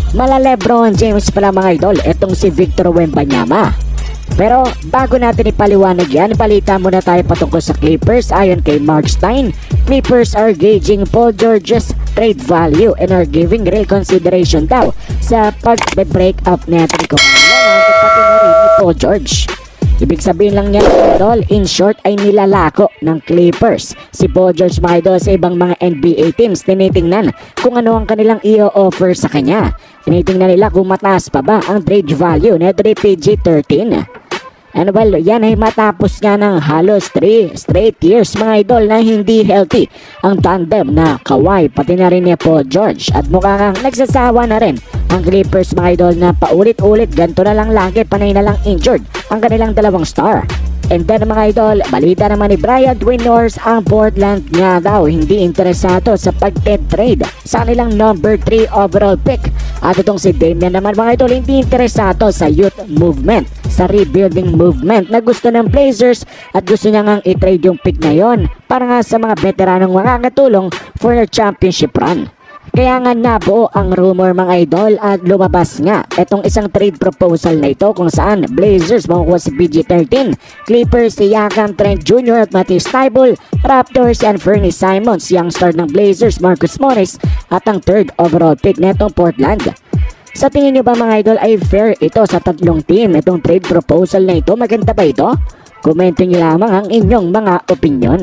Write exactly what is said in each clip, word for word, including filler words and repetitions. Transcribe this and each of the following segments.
Mala LeBron James pala mga idol, etong si Victor Wembanyama. Pero bago natin ipaliwanag yan, balita muna tayo patungkol sa Clippers. Ayon kay Mark Stein, Clippers are gauging Paul George's trade value and are giving real consideration daw sa pag-break up natin ko pati na rin ni Paul George. Ibig sabihin lang niya idol, in short ay nilalako ng Clippers si Paul George mga idol sa ibang mga N B A teams. Tinitingnan kung ano ang kanilang i-offer sa kanya. Tinitingnan nila kung mataas pa ba ang trade value na P G thirteen. And well, yan ay matapos nga ng halos three straight years mga idol na hindi healthy ang tandem na Kawhi pati na rin ni Paul George. At mukhang nagsasawa na rin ang Clippers mga idol na paulit-ulit ganito na lang lagi, panay na lang injured ang kanilang dalawang star. And then mga idol, balita naman ni Brian Windhorst, ang Portland nga daw hindi interesado sa pag-trade sa kanilang number three overall pick. At itong si Damian naman mga idol, hindi interesado sa youth movement, sa rebuilding movement na gusto ng Blazers, at gusto niya ngang i-trade yung pick na yon para nga sa mga veteranong makakatulong for the championship run. Kaya nga nabuo ang rumor mga idol at lumabas nga itong isang trade proposal na ito kung saan Blazers makukuha si P G thirteen, Clippers si Siakam, Trent Junior at Matisse Thybulle, Raptors and Fernie Simons, young star ng Blazers Marcus Morris at ang third overall pick netong Portland. Sa tingin nyo ba mga idol ay fair ito sa tatlong team, itong trade proposal na ito? Maganda ba ito? Komento nyo lamang ang inyong mga opinion.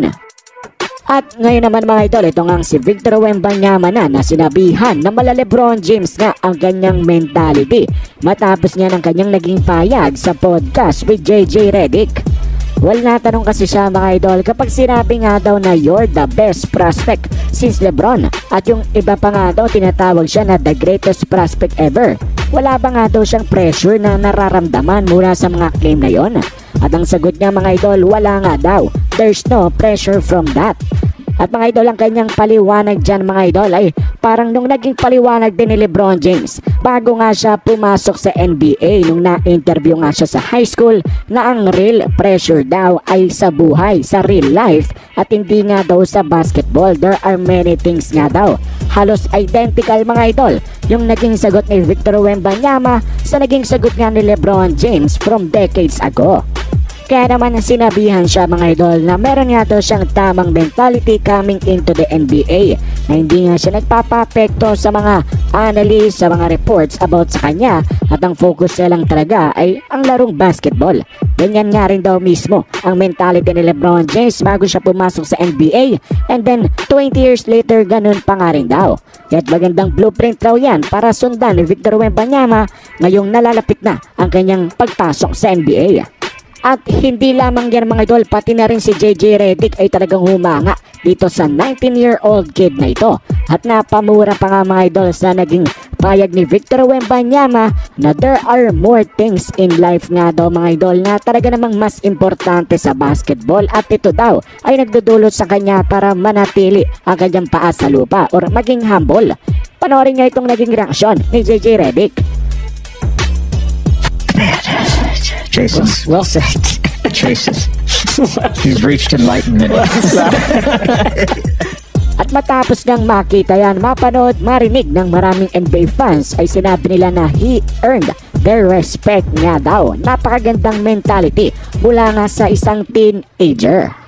At ngayon naman mga idol, ito nga si Victor Wembanyama na na sinabihan na mala LeBron James nga ang kanyang mentality matapos nga ng kanyang naging payag sa podcast with J J Redick. Well, natanong kasi siya mga idol, kapag sinabi nga daw na you're the best prospect since LeBron at yung iba pa nga daw tinatawag siya na the greatest prospect ever, wala ba nga daw siyang pressure na nararamdaman mula sa mga claim na yon? At ang sagot niya mga idol, wala nga daw. There's no pressure from that. At mga idol, ang kanyang paliwanag dyan mga idol ay parang nung naging paliwanag din ni LeBron James bago nga siya pumasok sa N B A nung na-interview nga siya sa high school na ang real pressure daw ay sa buhay, sa real life at hindi nga daw sa basketball. There are many things nga daw. Halos identical mga idol yung naging sagot ni Victor Wembanyama sa naging sagot nga ni LeBron James from decades ago. Kaya naman sinabihan siya mga idol na meron nga daw siyang tamang mentality coming into the N B A, na hindi nga siya nagpapapekto sa mga analysts, sa mga reports about sa kanya, at ang focus niya lang talaga ay ang larong basketball. Ganyan nga rin daw mismo ang mentality ni LeBron James bago siya pumasok sa N B A, and then twenty years later ganun pa nga rin daw. Kaya't magandang blueprint raw yan para sundan ni Victor Wembanyama ngayong nalalapit na ang kanyang pagpasok sa N B A. At hindi lamang yan mga idol, pati na rin si J J Redick ay talagang humanga dito sa nineteen year old kid na ito. At napamura pa nga mga idol sa naging payag ni Victor Wembanyama na there are more things in life nga daw mga idol na talaga namang mas importante sa basketball, at ito daw ay nagdudulot sa kanya para manatili ang kanyang paa sa lupa or maging humble. Panoorin niya itong naging reaksyon ni J J Redick. Jason, Well said. Jason, you've reached enlightenment. At matapos ngang makita yan, mapanood, marinig ng maraming N B A fans ay sinabi nila na he earned their respect nga daw. Napakagandang mentality mula nga sa isang teenager.